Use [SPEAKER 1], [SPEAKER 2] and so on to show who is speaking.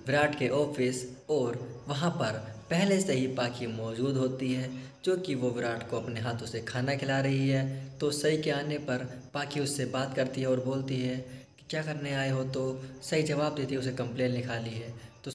[SPEAKER 1] विराट के ऑफिस और वहाँ पर पहले से ही पाखी मौजूद होती है, जो कि वो विराट को अपने हाथों से खाना खिला रही है। तो सई के आने पर पाखी उससे बात करती है और बोलती है कि क्या करने आए हो, तो सही जवाब देती है उसे कंप्लेन लिखा ली है।